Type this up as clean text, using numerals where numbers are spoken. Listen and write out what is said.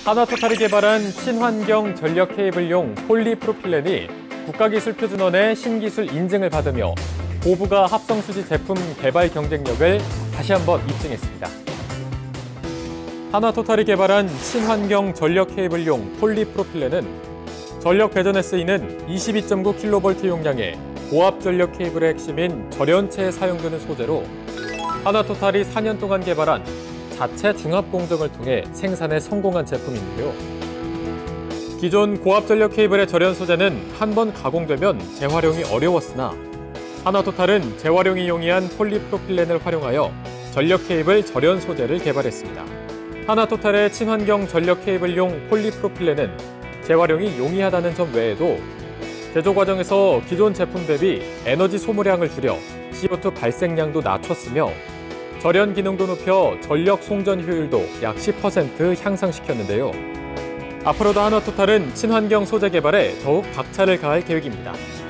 하나토탈이 개발한 친환경 전력 케이블용 폴리프로필렌이 국가기술표준원의 신기술 인증을 받으며 고부가 합성수지 제품 개발 경쟁력을 다시 한번 입증했습니다. 하나토탈이 개발한 친환경 전력 케이블용 폴리프로필렌은 전력 배전에 쓰이는 22.9kV 용량의 고압 전력 케이블의 핵심인 절연체에 사용되는 소재로 하나토탈이 4년 동안 개발한 자체 중합 공정을 통해 생산에 성공한 제품인데요. 기존 고압 전력 케이블의 절연 소재는 한 번 가공되면 재활용이 어려웠으나 하나토탈은 재활용이 용이한 폴리프로필렌을 활용하여 전력 케이블 절연 소재를 개발했습니다. 하나토탈의 친환경 전력 케이블용 폴리프로필렌은 재활용이 용이하다는 점 외에도 제조 과정에서 기존 제품 대비 에너지 소모량을 줄여 CO2 발생량도 낮췄으며 절연 기능도 높여 전력 송전 효율도 약 10% 향상시켰는데요. 앞으로도 하나토탈은 친환경 소재 개발에 더욱 박차를 가할 계획입니다.